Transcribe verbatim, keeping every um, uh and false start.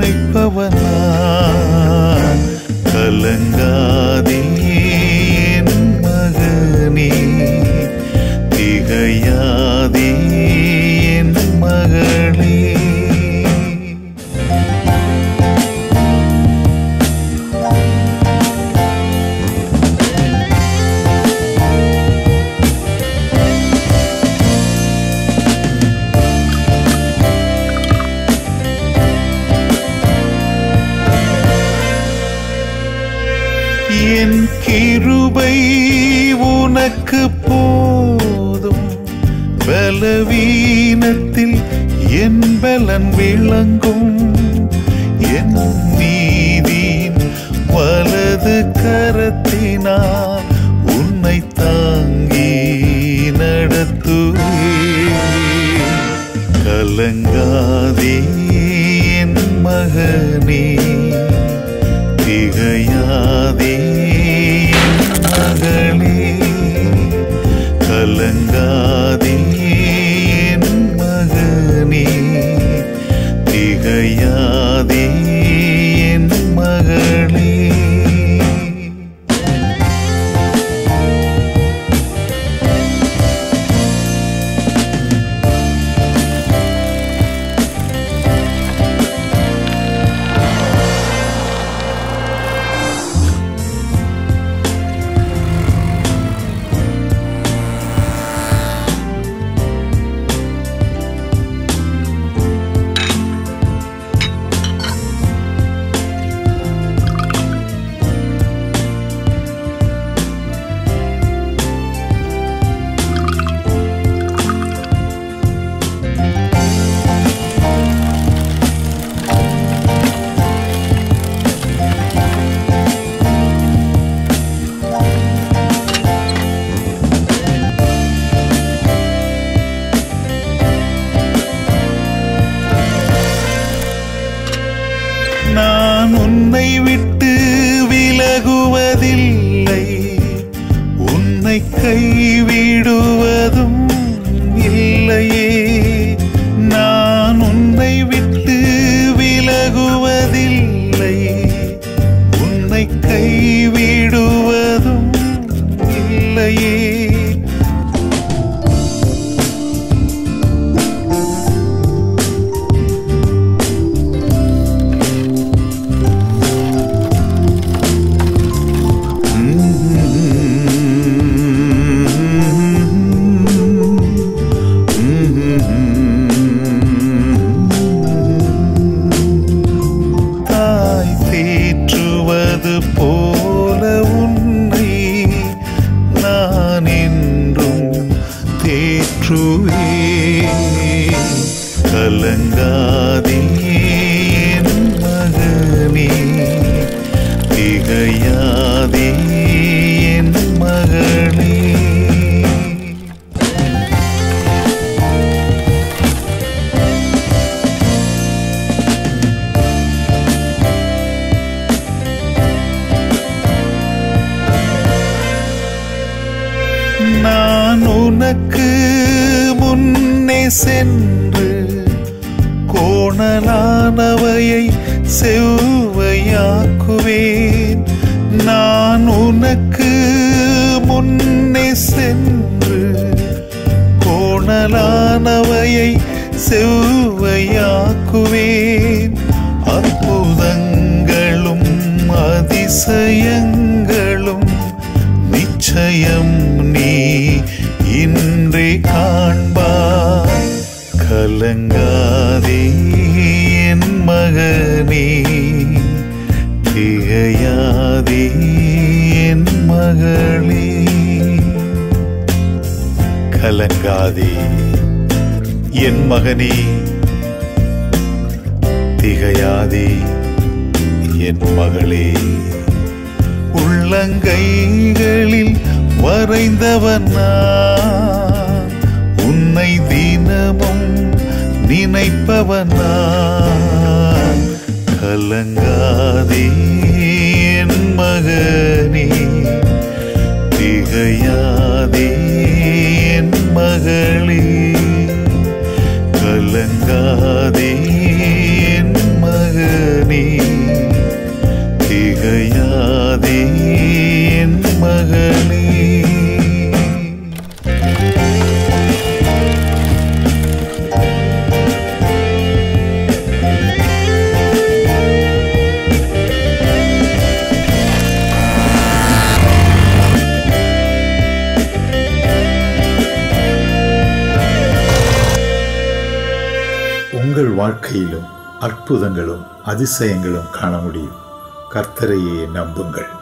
நினைப்பவனா கலங்காதே என் மகனே திகையாதே என் மகளே என் கிருபை உனக்கு போதும் பலவீனத்தில் என் பலன் விளங்கும் என் நீதியின் வலது கரத்தினால் உன்னை தாங்கி நடத்துவே கலங்காதே என் மகனே திகையாதே மகளே கலங்காதே என் மகனே திகையாதே என் மகளே நான் உன்னை விட்டு விலகுவதில்லை உன்னை கைவிடுவதும் இல்லையே நான் உன்னை விட்டு விலகுவதில்லை உன்னை கைவிடுவதும் இல்லையே போல உன்னை நான் என்றும் தேற்றுவே கலங்காதே என் மகனே திகையாதே என் மகளே நான் உனக்கு முன்னே சென்று கோணலானவையை செவ்வையாக்குவேன் நான் உனக்கு முன்னே சென்று கோணலானவையை செவ்வையாக்குவேன் அற்புதங்களும் அதிசயங்களும் நிச்சயம் நீ இன்றே காண்பாய் கலங்காதே என் மகனே திகையாதே என் மகளே கலங்காதே என் மகனே திகையாதே என் மகளே உள்ளங்கைகளில் வரைந்தவன் நான் உன்னை தினமும் நினைப்பவன் நான் கலங்காதே என் மகனே திகையாதே என் மகளே கலங்காதே என் மகளே வாழ்க்கையிலும் அற்புதங்களும் அதிசயங்களும் காண முடியும். கர்த்தரையே நம்புங்கள்.